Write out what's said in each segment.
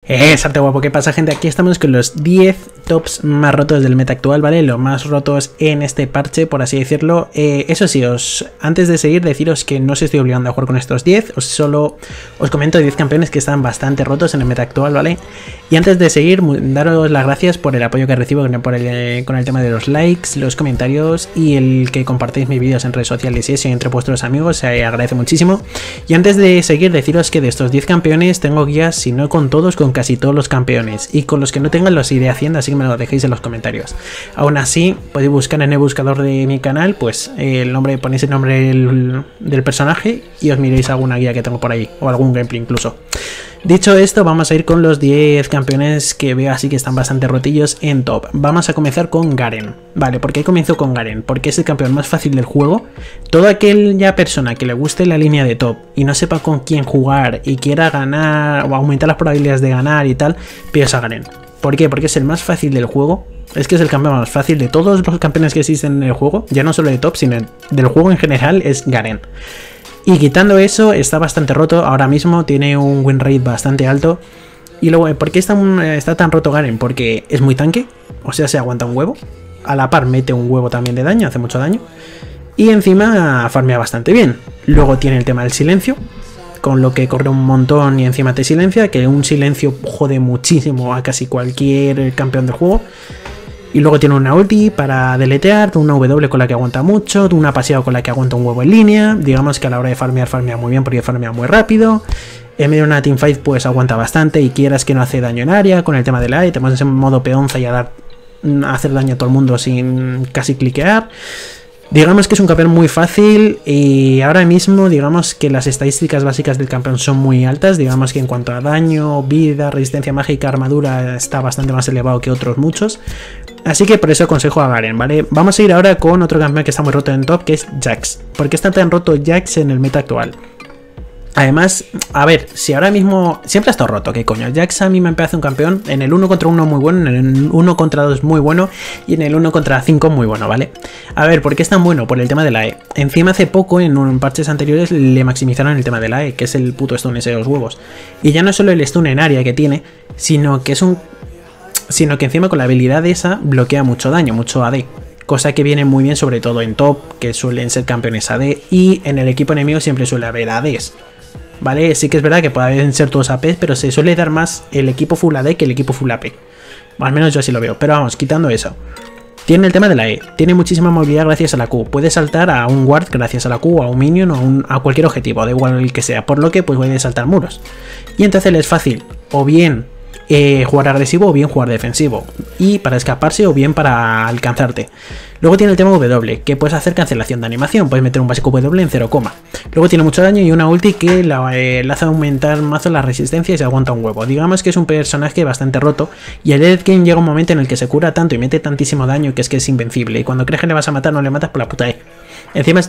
Exacto, guapo, ¿qué pasa, gente? Aquí estamos con los 10 tops más rotos del meta actual, ¿vale? Los más rotos en este parche, por así decirlo. Eso sí, antes de seguir, deciros que no os estoy obligando a jugar con estos 10, solo os comento 10 campeones que están bastante rotos en el meta actual, ¿vale? Y antes de seguir, daros las gracias por el apoyo que recibo con el tema de los likes, los comentarios y el que compartáis mis vídeos en redes sociales y eso entre vuestros amigos, se agradece muchísimo. Y antes de seguir, deciros que de estos 10 campeones tengo guías, si no con todos, con casi todos los campeones, y con los que no tengan los iré haciendo, así que me lo dejéis en los comentarios. Aún así, podéis buscar en el buscador de mi canal, pues el nombre, ponéis el nombre del personaje y os miréis alguna guía que tengo por ahí, o algún gameplay incluso. Dicho esto, vamos a ir con los 10 campeones que veo así que están bastante rotillos en top. Vamos a comenzar con Garen. Vale, ¿por qué comienzo con Garen? Porque es el campeón más fácil del juego. Toda aquella persona que le guste la línea de top y no sepa con quién jugar y quiera ganar o aumentar las probabilidades de ganar y tal, piensa Garen. ¿Por qué? Porque es el más fácil del juego. Es que es el campeón más fácil de todos los campeones que existen en el juego. Ya no solo de top, sino del juego en general, es Garen. Y quitando eso, está bastante roto. Ahora mismo tiene un win rate bastante alto. Y luego, ¿por qué está tan roto Garen? Porque es muy tanque, o sea, se aguanta un huevo. A la par mete un huevo también de daño, hace mucho daño. Y encima farmea bastante bien. Luego tiene el tema del silencio, con lo que corre un montón y encima te silencia, que un silencio jode muchísimo a casi cualquier campeón del juego. Y luego tiene una ulti para deletear, una W con la que aguanta mucho, una pasiva con la que aguanta un huevo en línea. Digamos que a la hora de farmea muy bien porque farmea muy rápido. En medio de una teamfight pues aguanta bastante y quieras que no hace daño en área con el tema de la E. Te pones en modo peonza y a hacer daño a todo el mundo sin casi cliquear. Digamos que es un campeón muy fácil y ahora mismo digamos que las estadísticas básicas del campeón son muy altas. Digamos que en cuanto a daño, vida, resistencia mágica, armadura está bastante más elevado que otros muchos. Así que por eso aconsejo a Garen, ¿vale? Vamos a ir ahora con otro campeón que está muy roto en top, que es Jax. ¿Por qué está tan roto Jax en el meta actual? Además, a ver, si ahora mismo siempre ha estado roto, ¿qué coño? Jax a mí me parece un campeón en el 1 contra 1 muy bueno, en el 1 contra 2 muy bueno y en el 1 contra 5 muy bueno, ¿vale? A ver, ¿por qué es tan bueno? Por el tema de la E. Encima hace poco, en parches anteriores, le maximizaron el tema de la E, que es el puto stun ese de los huevos. Y ya no solo el stun en área que tiene, sino que encima con la habilidad esa bloquea mucho daño, mucho AD. Cosa que viene muy bien sobre todo en top, que suelen ser campeones AD, y en el equipo enemigo siempre suele haber ADs. ¿Vale? Sí que es verdad que pueden ser todos AP, pero se suele dar más el equipo full AD que el equipo full AP. Al menos yo así lo veo, pero vamos, quitando eso. Tiene el tema de la E, tiene muchísima movilidad gracias a la Q. Puede saltar a un ward gracias a la Q, a un minion o a cualquier objetivo, da igual el que sea, por lo que pues puede saltar muros. Y entonces le es fácil, o bien jugar agresivo o bien jugar defensivo, y para escaparse o bien para alcanzarte. Luego tiene el tema W, que puedes hacer cancelación de animación, puedes meter un básico W en 0, luego tiene mucho daño y una ulti que le hace aumentar mazo la resistencia y se aguanta un huevo. Digamos que es un personaje bastante roto y el Dead Game llega un momento en el que se cura tanto y mete tantísimo daño que es invencible, y cuando crees que le vas a matar no le matas por la puta E. Encima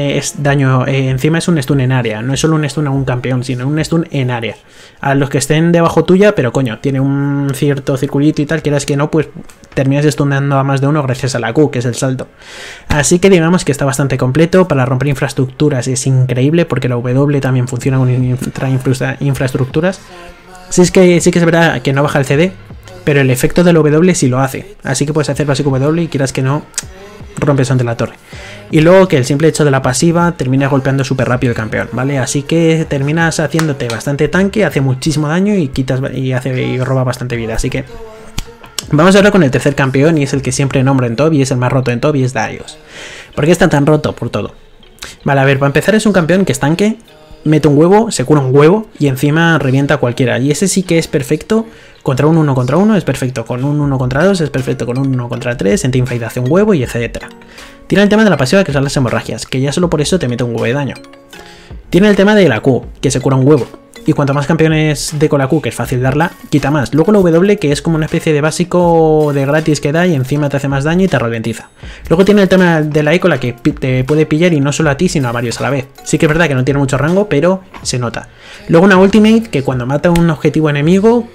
encima es un stun en área, no es solo un stun a un campeón, sino un stun en área. A los que estén debajo tuya, pero coño, tiene un cierto circulito y tal, quieras que no, pues terminas stunando a más de uno gracias a la Q, que es el salto. Así que digamos que está bastante completo, para romper infraestructuras es increíble, porque la W también funciona con infraestructuras. Sí que es verdad que no baja el CD, pero el efecto del W sí lo hace, así que puedes hacer básico W y quieras que no, rompes ante la torre. Y luego que el simple hecho de la pasiva termina golpeando súper rápido el campeón, ¿vale? Así que terminas haciéndote bastante tanque, hace muchísimo daño y roba bastante vida. Así que vamos ahora con el tercer campeón, y es el que siempre nombro en top y es el más roto en top, y es Darius. ¿Por qué está tan roto? Por todo. Vale, a ver, para empezar es un campeón que es tanque, mete un huevo, se cura un huevo y encima revienta a cualquiera. Y ese sí que es perfecto contra un 1 contra 1, es perfecto con un 1 contra 2, es perfecto con un 1 contra 3, en teamfight hace un huevo y etcétera. Tiene el tema de la pasiva, que son las hemorragias, que ya solo por eso te mete un huevo de daño. Tiene el tema de la Q, que se cura un huevo. Y cuanto más campeones de con la Q, que es fácil darla, quita más. Luego la W, que es como una especie de básico de gratis que da y encima te hace más daño y te ralentiza. Luego tiene el tema de la E, con la que te puede pillar y no solo a ti, sino a varios a la vez. Sí que es verdad que no tiene mucho rango, pero se nota. Luego una ultimate, que cuando mata a un objetivo enemigo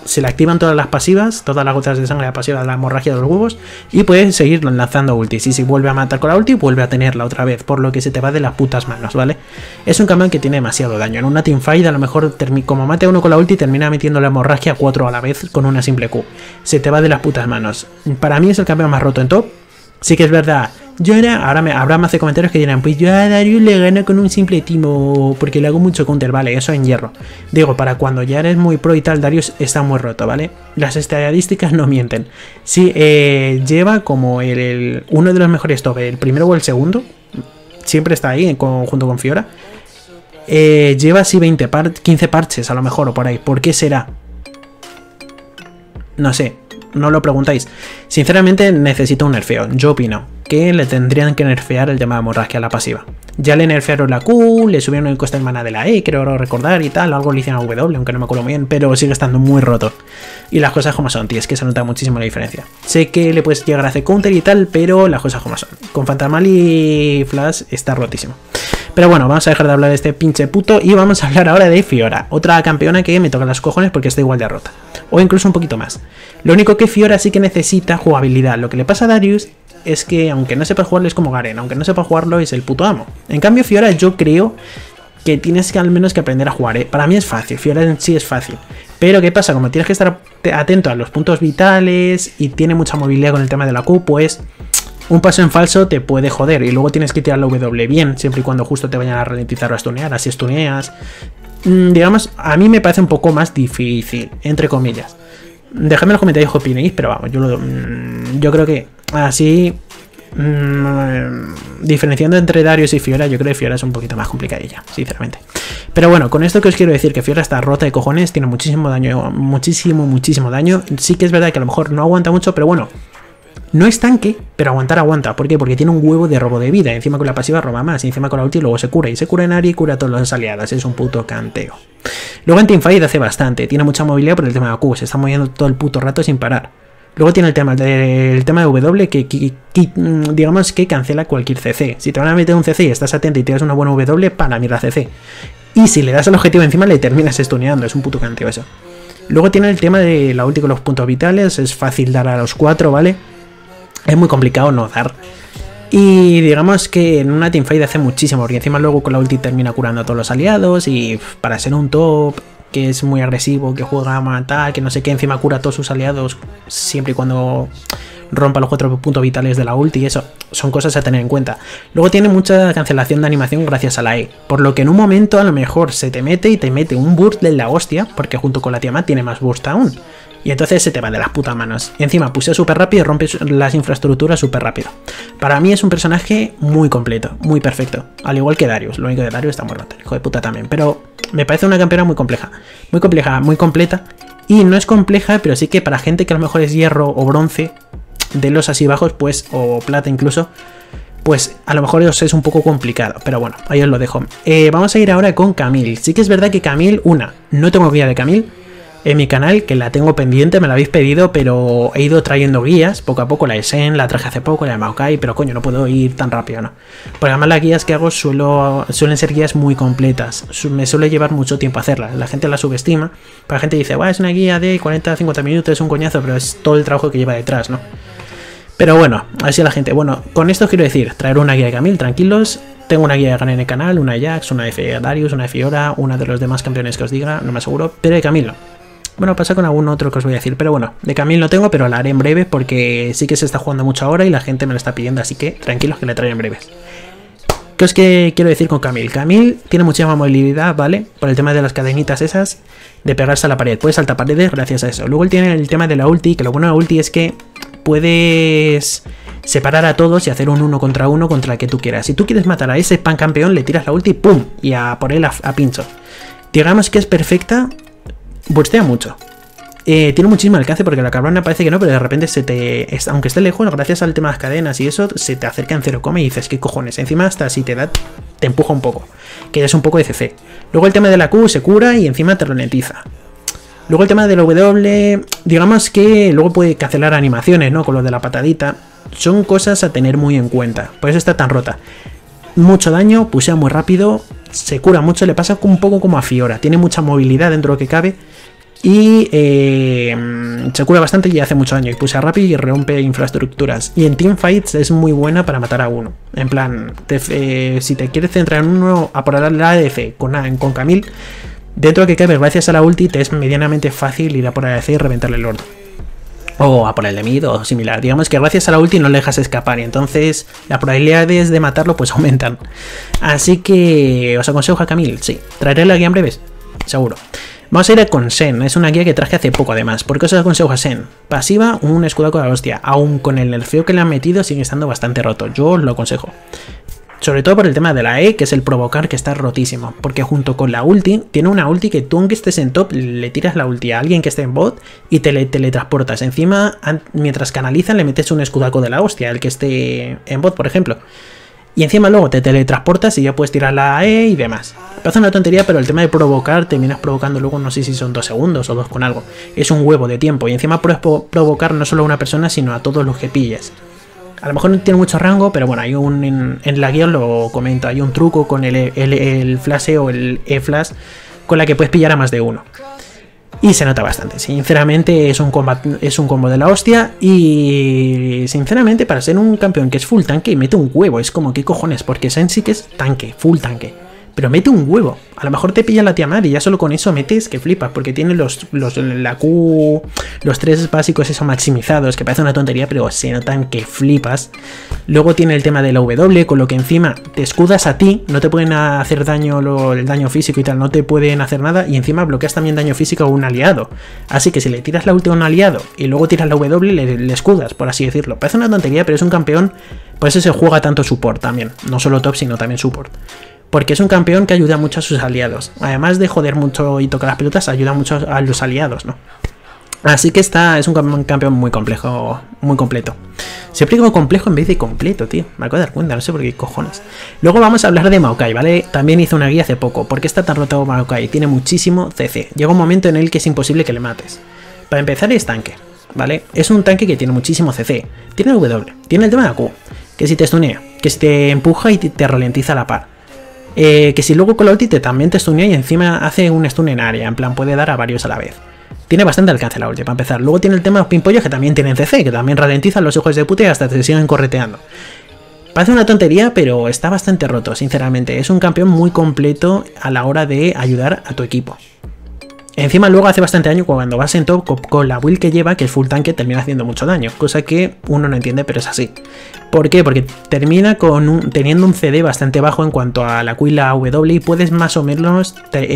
se le activan todas las pasivas, todas las gotas de sangre, la pasiva de la hemorragia de los huevos, y puedes seguir lanzando ultis. Y si vuelve a matar con la ulti, vuelve a tenerla otra vez, por lo que se te va de las putas manos, ¿vale? Es un campeón que tiene demasiado daño. En una teamfight a lo mejor como mate a uno con la ulti, termina metiendo la hemorragia a 4 a la vez con una simple Q. Se te va de las putas manos. Para mí es el campeón más roto en top. Sí que es verdad. Ahora me hace comentarios que dirán, pues yo a Darius le gano con un simple timo, porque le hago mucho counter, vale, eso en hierro. Digo, para cuando ya eres muy pro y tal, Darius está muy roto, ¿vale? Las estadísticas no mienten. Sí, lleva como uno de los mejores top, el primero o el segundo, siempre está ahí junto con Fiora. Lleva así 15 parches a lo mejor o por ahí. ¿Por qué será? No sé, no lo preguntáis. Sinceramente necesito un nerfeo, yo opino que le tendrían que nerfear el tema de hemorragia a la pasiva. Ya le nerfearon la Q, le subieron el coste de mana de la E, creo recordar y tal, algo le hicieron a W, aunque no me acuerdo muy bien, pero sigue estando muy roto. Y las cosas como son, tío, es que se nota muchísimo la diferencia. Sé que le puedes llegar a hacer counter y tal, pero las cosas como son. Con Fantasmal y Flash está rotísimo. Pero bueno, vamos a dejar de hablar de este pinche puto y vamos a hablar ahora de Fiora, otra campeona que me toca los cojones porque está igual de rota, o incluso un poquito más. Lo único que Fiora sí que necesita jugabilidad. Lo que le pasa a Darius es que aunque no sepa jugarlo es como Garen, aunque no sepa jugarlo es el puto amo. En cambio Fiora yo creo que tienes que al menos que aprender a jugar, ¿eh? Para mí es fácil, Fiora en sí es fácil. Pero ¿qué pasa? Como tienes que estar atento a los puntos vitales y tiene mucha movilidad con el tema de la Q, pues un paso en falso te puede joder. Y luego tienes que tirar la W bien, siempre y cuando justo te vayan a ralentizar o a stunear. Así stuneas. Digamos, a mí me parece un poco más difícil, entre comillas. Dejadme en los comentarios qué opinéis, pero vamos, yo creo que así, diferenciando entre Darius y Fiora, yo creo que Fiora es un poquito más complicadilla, sinceramente. Pero bueno, con esto que os quiero decir, que Fiora está rota de cojones, tiene muchísimo daño, muchísimo daño. Sí que es verdad que a lo mejor no aguanta mucho, pero bueno, no es tanque, pero aguantar aguanta. ¿Por qué? Porque tiene un huevo de robo de vida. Encima con la pasiva roba más. Y encima con la ulti luego se cura. Y se cura en área y cura a todos los aliados. Es un puto canteo. Luego en teamfight hace bastante. Tiene mucha movilidad por el tema de Q. Se está moviendo todo el puto rato sin parar. Luego tiene el tema de W que digamos que cancela cualquier CC. Si te van a meter un CC y estás atento y tiras una buena W, para mierda CC. Y si le das el objetivo encima le terminas stuneando. Es un puto canteo eso. Luego tiene el tema de la ulti con los puntos vitales. Es fácil dar a los 4, ¿vale? Es muy complicado no dar. Y digamos que en una teamfight hace muchísimo, porque encima luego con la ulti termina curando a todos los aliados. Y para ser un top que es muy agresivo, que juega a matar, que no sé qué, encima cura a todos sus aliados siempre y cuando rompa los 4 puntos vitales de la ulti, y eso son cosas a tener en cuenta. Luego tiene mucha cancelación de animación gracias a la E, por lo que en un momento a lo mejor se te mete y te mete un burst de la hostia, porque junto con la Tiamat tiene más burst aún. Y entonces se te va de las putas manos. Y encima pusea súper rápido y rompe las infraestructuras súper rápido. Para mí es un personaje muy completo, muy perfecto. Al igual que Darius. Lo único que Darius está muy roto, hijo de puta también. Pero me parece una campeona muy compleja. Muy compleja, muy completa. Y no es compleja, pero sí que para gente que a lo mejor es hierro o bronce, de los así bajos, pues, o plata incluso, pues a lo mejor os es un poco complicado. Pero bueno, ahí os lo dejo. Vamos a ir ahora con Camille. Sí que es verdad que Camille, no tengo guía de Camille en mi canal, que la tengo pendiente, me la habéis pedido, pero he ido trayendo guías poco a poco. La Esen la traje hace poco, la de Maokai, pero coño, no puedo ir tan rápido, ¿no? Porque además las guías que hago suelen ser guías muy completas, me suele llevar mucho tiempo hacerlas, la gente la subestima, pero la gente dice, bueno, es una guía de 40-50 minutos, es un coñazo, pero es todo el trabajo que lleva detrás, ¿no? Pero bueno, así la gente. Bueno, con esto quiero decir, traer una guía de Camille, tranquilos. Tengo una guía de Garen en el canal, una de Jax, una de Darius, una de Fiora, una de los demás campeones que os diga, no me aseguro, pero de Camille no. Bueno, pasa con algún otro que os voy a decir, pero bueno, de Camille no tengo, pero la haré en breve porque sí que se está jugando mucho ahora y la gente me lo está pidiendo, así que tranquilos que le traeré en breves. ¿Qué os quiero decir con Camille? Camille tiene muchísima movilidad, ¿vale? Por el tema de las cadenitas esas, de pegarse a la pared. Puedes saltar paredes gracias a eso. Luego él tiene el tema de la ulti, que lo bueno de la ulti es que puedes separar a todos y hacer un 1 contra 1 contra el que tú quieras. Si tú quieres matar a ese pan campeón, le tiras la ulti, ¡pum! Y a por él a pincho. Digamos que es perfecta. Burstea mucho. Tiene muchísimo alcance porque la cabrona parece que no, pero de repente aunque esté lejos, gracias al tema de las cadenas y eso, se te acerca en 0, y dices, ¿qué cojones? Encima hasta si te da, te empuja un poco. Que es un poco de CC. Luego el tema de la Q se cura y encima te ralentiza. Luego el tema de la W, digamos que luego puede cancelar animaciones, ¿no? Con lo de la patadita. Son cosas a tener muy en cuenta. Por eso está tan rota. Mucho daño, pusea muy rápido, se cura mucho, le pasa un poco como a Fiora. Tiene mucha movilidad dentro de lo que cabe, Y se cura bastante y hace mucho daño. Y pulsa rápido y rompe infraestructuras. Y en teamfights es muy buena para matar a uno. En plan, si te quieres centrar en uno a por la ADC con Camille, dentro de que cabe, gracias a la ulti, te es medianamente fácil ir a por la ADC y reventarle el orto. O a por el de mid o similar. Digamos que gracias a la ulti no le dejas escapar. Y entonces las probabilidades de matarlo pues aumentan. Así que os aconsejo a Camille. Sí, traeré la guía en breves. Seguro. Vamos a ir con Shen, es una guía que traje hace poco además. ¿Por qué os aconsejo a Shen? Pasiva, un escudaco de la hostia. Aún con el nerfeo que le han metido sigue estando bastante roto. Yo os lo aconsejo. Sobre todo por el tema de la E, que es el provocar, que está rotísimo. Porque junto con la ulti, tiene una ulti que tú aunque estés en top, le tiras la ulti a alguien que esté en bot y te teletransportas. Encima, mientras canalizan, le metes un escudaco de la hostia, el que esté en bot, por ejemplo. Y encima luego te teletransportas y ya puedes tirar la E y demás. Parece una tontería, pero el tema de provocar, terminas provocando luego, no sé si son 2 segundos o 2 con algo. Es un huevo de tiempo y encima puedes provocar no solo a una persona, sino a todos los que pilles. A lo mejor no tiene mucho rango, pero bueno, hay en la guía os lo comento, hay un truco con el flash o el E-flash con la que puedes pillar a más de uno. Y se nota bastante, sinceramente es un combo de la hostia y sinceramente para ser un campeón que es full tanque mete un huevo, es como qué cojones, porque Shen sí que es tanque, full tanque, pero mete un huevo, a lo mejor te pilla la tía y ya solo con eso metes que flipas, porque tiene la Q, los 3 básicos esos maximizados, que parece una tontería, pero se notan que flipas. Luego tiene el tema de la W, con lo que encima te escudas a ti, no te pueden hacer daño, el daño físico y tal, no te pueden hacer nada, y encima bloqueas también daño físico a un aliado. Así que si le tiras la ulti a un aliado y luego tiras la W, le escudas, por así decirlo. Parece una tontería, pero es un campeón, por eso se juega tanto support también, no solo top, sino también support. Porque es un campeón que ayuda mucho a sus aliados. Además de joder mucho y tocar las pelotas, ayuda mucho a los aliados, ¿no? Así que es un campeón muy complejo, muy completo. Siempre digo complejo en vez de completo, tío. Me acabo de dar cuenta, no sé por qué cojones. Luego vamos a hablar de Maokai, ¿vale? También hice una guía hace poco. ¿Por qué está tan roto Maokai? Tiene muchísimo CC. Llega un momento en el que es imposible que le mates. Para empezar es tanque, ¿vale? Es un tanque que tiene muchísimo CC. Tiene W, tiene el tema de la Q, que si te stunea, que si te empuja y te ralentiza la par. Que si luego con la ulti también te stunea y encima hace un stun en área, en plan puede dar a varios a la vez. Tiene bastante alcance la ulti para empezar. Luego tiene el tema de los pimpollos que también tienen CC, que también ralentizan los hijos de puta y hasta te siguen correteando. Parece una tontería, pero está bastante roto, sinceramente. Es un campeón muy completo a la hora de ayudar a tu equipo. Encima luego hace bastante daño cuando vas en top con la build que lleva, que es full tanque, termina haciendo mucho daño. Cosa que uno no entiende, pero es así. ¿Por qué? Porque termina teniendo un CD bastante bajo en cuanto a la Q y la W y puedes más o menos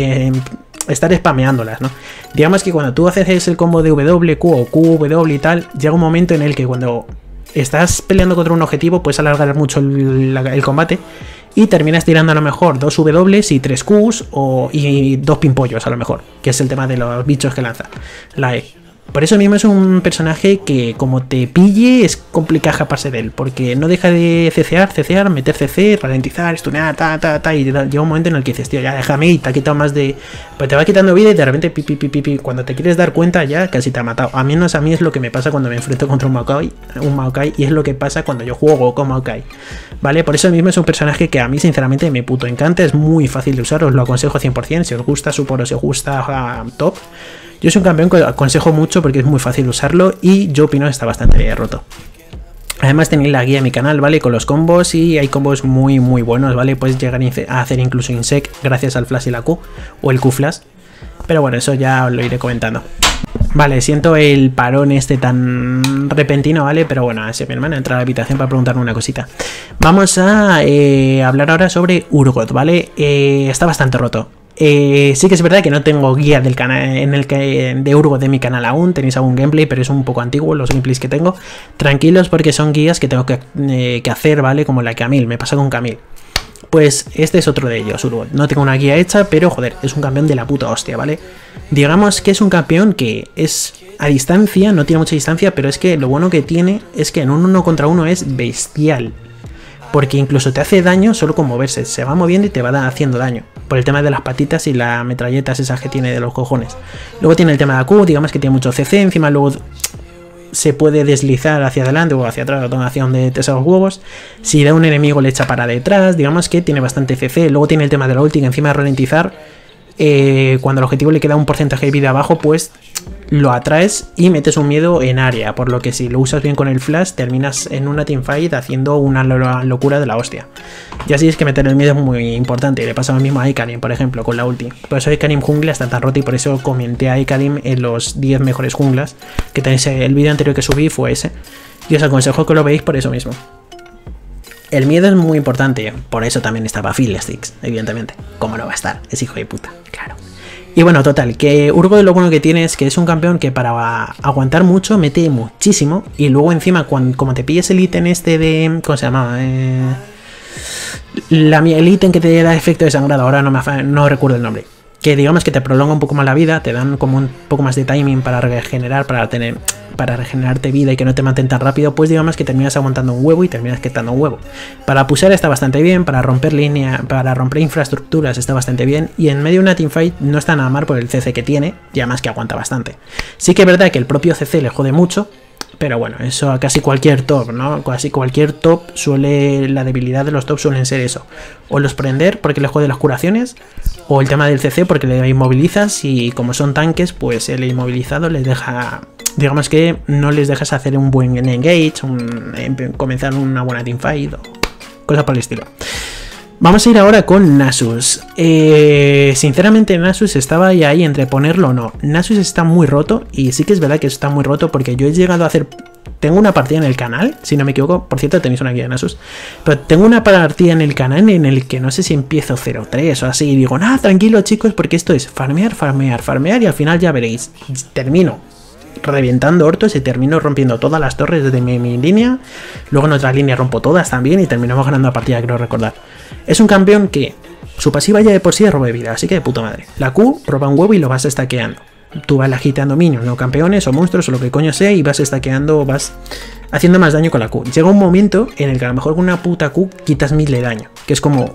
estar spameándolas, ¿no? Digamos que cuando tú haces el combo de W, Q o Q, W y tal, llega un momento en el que cuando estás peleando contra un objetivo puedes alargar mucho el combate y terminas tirando a lo mejor 2 W y 3 Qs y 2 pimpollos a lo mejor, que es el tema de los bichos que lanza la E. Por eso mismo es un personaje que como te pille es complicado escaparse de él, porque no deja de cecear, meter CC, ralentizar, stunear, y llega un momento en el que dices, tío, ya déjame y te ha quitado más de... Pues te va quitando vida y de repente cuando te quieres dar cuenta ya casi te ha matado. A mí es lo que me pasa cuando me enfrento contra un Maokai, y es lo que pasa cuando yo juego con Maokai, ¿vale? Por eso mismo es un personaje que a mí sinceramente me puto encanta, es muy fácil de usar, os lo aconsejo 100%, si os gusta support o si os gusta top. Yo soy un campeón que aconsejo mucho porque es muy fácil usarlo y yo opino que está bastante roto. Además tenéis la guía en mi canal, ¿vale? Con los combos y hay combos muy buenos, ¿vale? Puedes llegar a hacer incluso insec gracias al flash y la Q o el Q-flash. Pero bueno, eso ya os lo iré comentando. Vale, siento el parón este tan repentino, ¿vale? Pero bueno, así mi hermana entra a la habitación para preguntarme una cosita. Vamos a hablar ahora sobre Urgot, ¿vale? Está bastante roto. Sí que es verdad que no tengo guía del canal de Urgot de mi canal aún, tenéis algún gameplay, pero es un poco antiguo los gameplays que tengo. Tranquilos porque son guías que tengo que hacer, ¿vale? Como la Camille, me pasa con Camille. Pues este es otro de ellos, Urgot. No tengo una guía hecha, pero joder, es un campeón de la puta hostia, ¿vale? Digamos que es un campeón que es a distancia, no tiene mucha distancia, pero es que lo bueno que tiene es que en un 1 contra 1 es bestial. Porque incluso te hace daño solo con moverse, se va moviendo y te va haciendo daño. Por el tema de las patitas y las metralletas esas que tiene de los cojones. Luego tiene el tema de la Q, digamos que tiene mucho CC, encima luego se puede deslizar hacia adelante o hacia atrás, hacia donde te salen los huevos. Si da un enemigo le echa para detrás, digamos que tiene bastante CC. Luego tiene el tema de la ulti que encima de ralentizar cuando al objetivo le queda un porcentaje de vida abajo, pues lo atraes y metes un miedo en área, por lo que si lo usas bien con el flash terminas en una teamfight haciendo una locura de la hostia. Y así es que meter el miedo es muy importante, y le pasa lo mismo a Ikarim, por ejemplo, con la ulti. Por eso Ikarim jungla está tan roto y por eso comenté a Ikarim en los 10 mejores junglas, que tenéis el vídeo anterior que subí fue ese, y os aconsejo que lo veáis por eso mismo. El miedo es muy importante, por eso también estaba Fiddlesticks, evidentemente. ¿Cómo no va a estar? Es hijo de puta, claro. Y bueno, total, que Urgot lo bueno que tiene es que es un campeón que para aguantar mucho mete muchísimo. Y luego encima, como te pilles el ítem este de... ¿Cómo se llamaba? El ítem que te da efecto de sangrado, ahora no recuerdo el nombre. Que digamos que te prolonga un poco más la vida, te dan como un poco más de timing para regenerar, para regenerarte vida y que no te maten tan rápido, pues digamos que terminas aguantando un huevo y terminas quitando un huevo. Para pushar está bastante bien, para romper línea, para romper infraestructuras está bastante bien, y en medio de una teamfight no está nada mal por el CC que tiene, y además que aguanta bastante. Sí que es verdad que el propio CC le jode mucho, pero bueno, eso a casi cualquier top, ¿no? Casi cualquier top la debilidad de los tops suelen ser eso. O los prender porque le jode las curaciones, o el tema del CC porque le inmovilizas y como son tanques, pues el inmovilizado les deja... Digamos que no les dejas hacer un buen engage, comenzar una buena teamfight o cosas por el estilo. Vamos a ir ahora con Nasus. Sinceramente Nasus estaba ahí entre ponerlo o no. Nasus está muy roto y sí que es verdad que está muy roto porque yo he llegado a hacer... Tengo una partida en el canal, si no me equivoco. Por cierto, tenéis una guía de Nasus. Pero tengo una partida en el canal en el que no sé si empiezo 0-3 o así. Y digo, nada, tranquilo chicos, porque esto es farmear, farmear, farmear y al final ya veréis. Termino revientando hortos y termino rompiendo todas las torres desde mi línea. Luego en otra línea rompo todas también y terminamos ganando la partida, creo recordar. Es un campeón que su pasiva ya de por sí es robo de vida, así que de puta madre. La Q roba un huevo y lo vas stackeando. Tú vas agitando minions, no campeones o monstruos o lo que coño sea, y vas stackeando, vas haciendo más daño con la Q. Llega un momento en el que a lo mejor con una puta Q quitas 1000 de daño, que es como...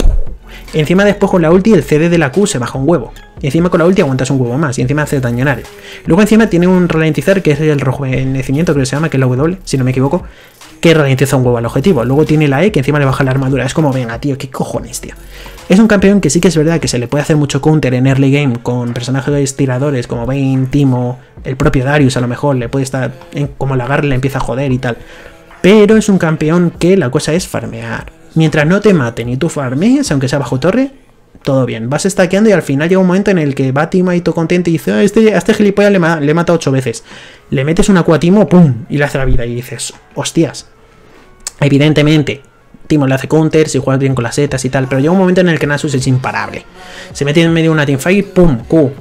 Encima después con la ulti el CD de la Q se baja un huevo. Y encima con la ulti aguantas un huevo más. Y encima haces daño en área. Luego encima tiene un ralentizar que es el rejuvenecimiento, creo que se llama, que es la W, si no me equivoco, que ralentiza un huevo al objetivo. Luego tiene la E que encima le baja la armadura. Es como, venga tío, qué cojones tío. Es un campeón que sí que es verdad que se le puede hacer mucho counter en early game con personajes tiradores como Vayne, Timo, el propio Darius a lo mejor. Le puede estar, como la Garle le empieza a joder y tal. Pero es un campeón que la cosa es farmear. Mientras no te maten y tú farmees, aunque sea bajo torre, todo bien. Vas stackeando y al final llega un momento en el que va Timo ahí todo contento y dice, a este gilipollas le he matado 8 veces. Le metes una Q a Timo, ¡pum! Y le hace la vida y dices, hostias. Evidentemente, Timo le hace counter si juegas bien con las setas y tal, pero llega un momento en el que Nasus es imparable. Se mete en medio de una teamfight, ¡pum! Q,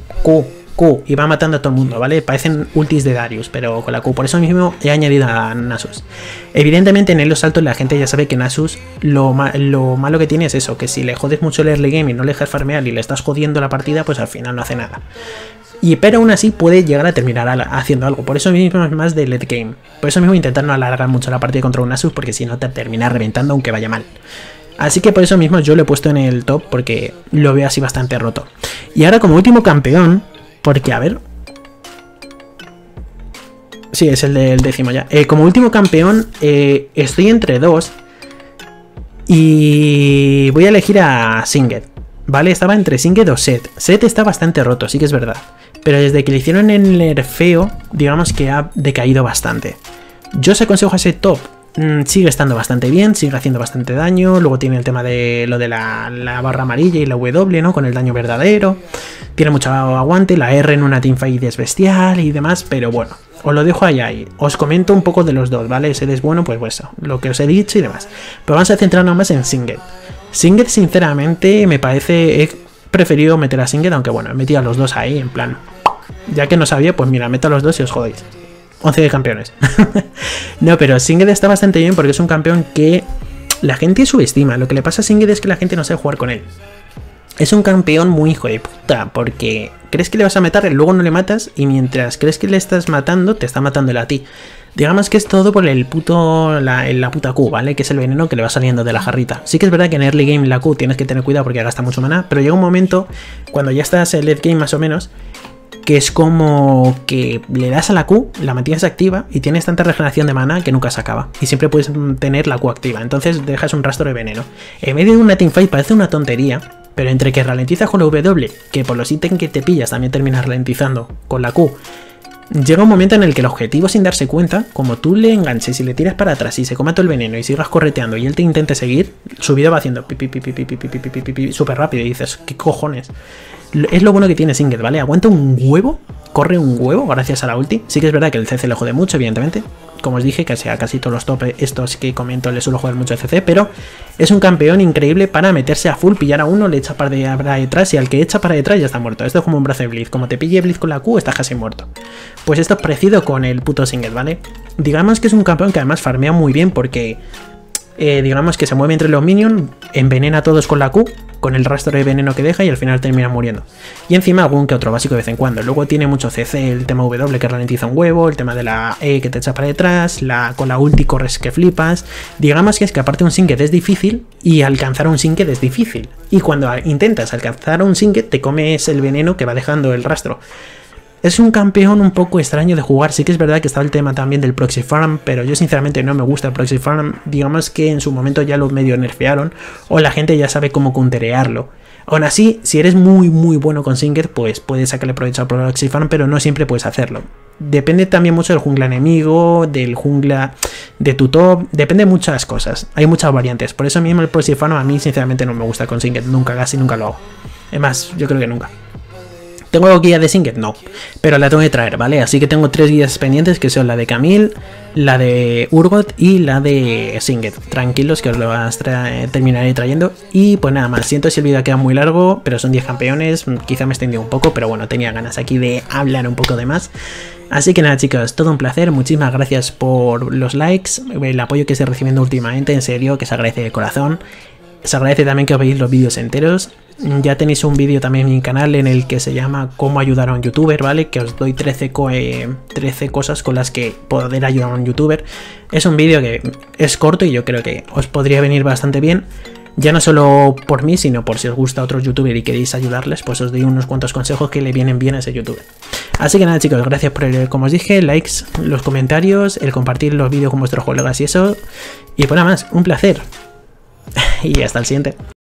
y va matando a todo el mundo, ¿vale? Parecen ultis de Darius, pero con la Q. Por eso mismo he añadido a Nasus. Evidentemente en los saltos la gente ya sabe que Nasus lo malo que tiene es eso, que si le jodes mucho el early game y no le dejas farmear y le estás jodiendo la partida, pues al final no hace nada. Pero aún así puede llegar a terminar haciendo algo. Por eso mismo es más de late game. Por eso mismo intentar no alargar mucho la partida contra un Nasus, porque si no te termina reventando aunque vaya mal. Así que por eso mismo yo lo he puesto en el top, porque lo veo así bastante roto. Y ahora como último campeón... Porque, a ver... Sí, es el del 10º ya. Como último campeón, estoy entre dos. Y voy a elegir a Singed. ¿Vale? Estaba entre Singed o Set. Set está bastante roto, sí que es verdad. Pero desde que le hicieron el nerfeo, digamos que ha decaído bastante. Yo os aconsejo a ese top. Sigue estando bastante bien, sigue haciendo bastante daño. Luego tiene el tema de lo de la barra amarilla y la W, ¿no? Con el daño verdadero. Tiene mucho aguante, la R en una teamfight es bestial y demás, pero bueno, os lo dejo ahí. Os comento un poco de los dos, ¿vale? Ese es bueno, pues eso, lo que os he dicho y demás. Pero vamos a centrarnos más en Singed. Singed, sinceramente, me parece... He preferido meter a Singed, aunque bueno, he metido a los dos ahí, en plan... Ya que no sabía, pues mira, meto a los dos y os jodéis. 11 de campeones. No, pero Singed está bastante bien porque es un campeón que la gente subestima. Lo que le pasa a Singed es que la gente no sabe jugar con él. Es un campeón muy hijo de puta, porque crees que le vas a matar y luego no le matas, y mientras crees que le estás matando, te está matando él a ti. Digamos que es todo por el puto, la puta Q, ¿vale? Que es el veneno que le va saliendo de la jarrita. Sí que es verdad que en early game la Q tienes que tener cuidado porque gasta mucho maná, pero llega un momento, cuando ya estás en late game más o menos, que es como que le das a la Q, la mantienes activa y tienes tanta regeneración de mana que nunca se acaba. Y siempre puedes tener la Q activa, entonces dejas un rastro de veneno. En medio de una teamfight parece una tontería, Pero entre que ralentizas con la W, que por los ítems que te pillas también terminas ralentizando con la Q, llega un momento en el que el objetivo, sin darse cuenta, como tú le enganches y le tiras para atrás y se coma todo el veneno y sigas correteando y él te intente seguir, su vida va haciendo súper rápido y dices, ¿qué cojones? Es lo bueno que tiene Singed, ¿vale? Aguanta un huevo, corre un huevo gracias a la ulti. Sí que es verdad que el CC le jode mucho, evidentemente. Como os dije, casi todos los top estos que comento le suelo joder mucho el CC, pero es un campeón increíble para meterse a full, pillar a uno, le echa para detrás y al que echa para detrás ya está muerto. Esto es como un brazo de Blitz, como te pille Blitz con la Q estás casi muerto. Pues esto es parecido con el puto Singed, ¿vale? Digamos que es un campeón que además farmea muy bien porque digamos que se mueve entre los minions, envenena a todos con la Q, con el rastro de veneno que deja y al final termina muriendo. Y encima algún que otro básico de vez en cuando. Luego tiene mucho CC, el tema W que ralentiza un huevo, el tema de la E que te echa para detrás, con la ulti corres que flipas. Digamos que es que aparte un Singed es difícil y alcanzar un Singed es difícil. Y cuando intentas alcanzar un Singed te comes el veneno que va dejando el rastro. Es un campeón un poco extraño de jugar, sí que es verdad que está el tema también del proxy farm, pero yo sinceramente no me gusta el proxy farm, digamos que en su momento ya lo medio nerfearon, o la gente ya sabe cómo counterearlo. Aún así, si eres muy bueno con Singed, pues puedes sacarle provecho al proxy farm, pero no siempre puedes hacerlo. Depende también mucho del jungla enemigo, del jungla de tu top, depende de muchas cosas, hay muchas variantes, por eso mismo el proxy farm a mí sinceramente no me gusta con Singed, casi nunca lo hago. Es más, yo creo que nunca. ¿Tengo guía de Singed? No, pero la tengo que traer, ¿vale? Así que tengo 3 guías pendientes que son la de Camille, la de Urgot y la de Singed. Tranquilos que os lo terminaré trayendo. Y pues nada más, siento si el vídeo queda muy largo, pero son 10 campeones, quizá me extendí un poco, pero bueno, tenía ganas aquí de hablar un poco de más. Así que nada chicos, todo un placer, muchísimas gracias por los likes, el apoyo que estoy recibiendo últimamente, en serio, que se agradece de corazón. Se agradece también que os veáis los vídeos enteros. Ya tenéis un vídeo también en mi canal en el que se llama Cómo ayudar a un youtuber, ¿vale? Que os doy 13 cosas con las que poder ayudar a un youtuber. Es un vídeo que es corto y yo creo que os podría venir bastante bien. Ya no solo por mí, sino por si os gusta otro youtuber y queréis ayudarles, pues os doy unos cuantos consejos que le vienen bien a ese youtuber. Así que nada chicos, gracias por como os dije, likes, los comentarios, el compartir los vídeos con vuestros colegas y eso. Y pues nada más, un placer. Y hasta el siguiente.